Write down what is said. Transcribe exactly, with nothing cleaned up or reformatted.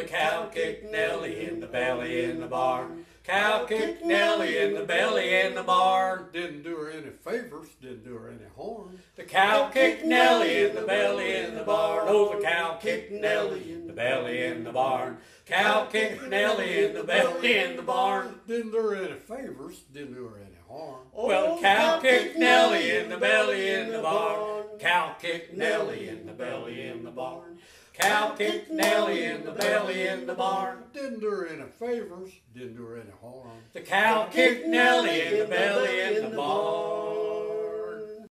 the cow kicked Nellie in the belly in the barn. Cow kicked Nellie in the belly in the barn. Didn't do her any favors, didn't do her any harm. The cow kicked Nellie in the belly in the barn. Oh, the cow kicked Nellie in the belly in the barn. Cow kicked Nellie in the belly in the barn. Didn't do her any favors, didn't do her any harm. Well, the cow kicked Nellie in the belly in the barn. Cow kicked Nellie in the belly in the barn. Cow kicked Nellie in the belly in the barn. Didn't do her any favors, didn't do her any harm. The cow kicked Nellie in the belly in the barn.